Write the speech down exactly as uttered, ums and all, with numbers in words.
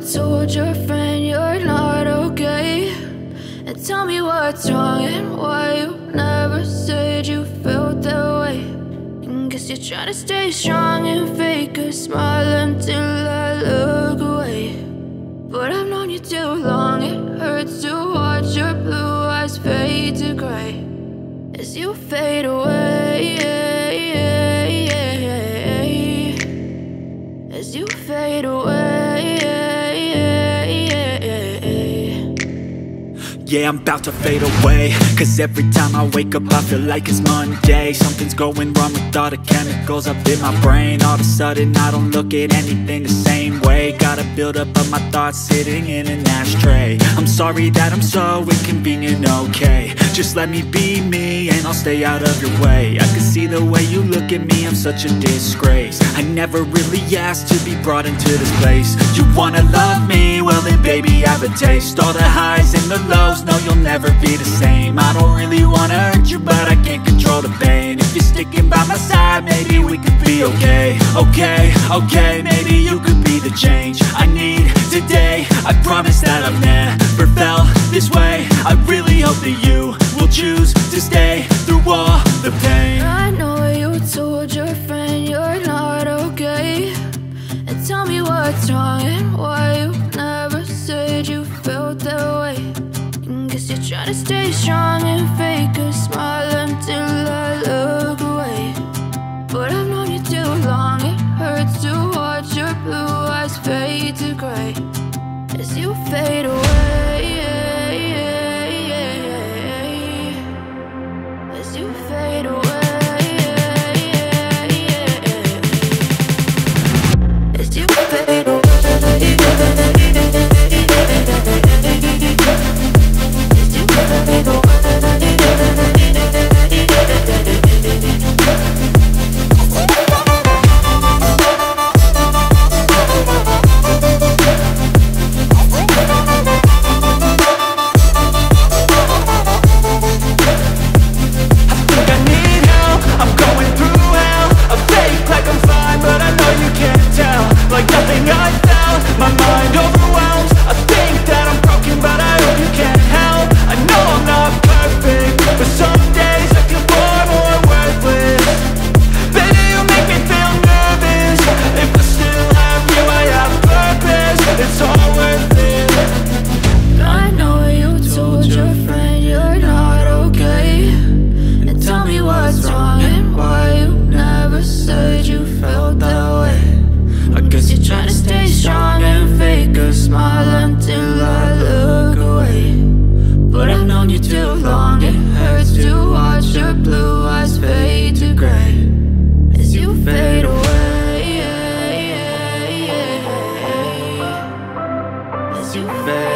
told your friend you're not okay, and tell me what's wrong and why you never said you felt that way. And guess you're trying to stay strong and fake a smile until I look away. But I've known you too long, it hurts to watch your blue eyes fade to gray as you fade away, as you fade away. Yeah, I'm about to fade away, cause every time I wake up I feel like it's Monday. Something's going wrong with all the chemicals up in my brain. All of a sudden I don't look at anything the same way. Gotta build up of my thoughts sitting in an ashtray. I'm sorry that I'm so inconvenient, okay. Just let me be me and I'll stay out of your way. I can see the way you look at me, I'm such a disgrace. I never really asked to be brought into this place. You wanna love me? Well then baby, have a taste. All the highs and the lows, no, you'll never be the same. I don't really wanna hurt you, but I can't control the pain. If you're sticking by my side, maybe we could be okay. Okay, okay, maybe you could be the change I need today. I promise that I've never felt this way. I really hope that you will choose to stay through all the pain. I know you told your friend you're not okay, and tell me what's wrong and why you never said you felt that way. Guess you're trying to stay strong and fake a smile until I look away. But I've known you too long, it hurts to watch your blue eyes fade to gray as you fade away, as you fade away, as you fade away. You fade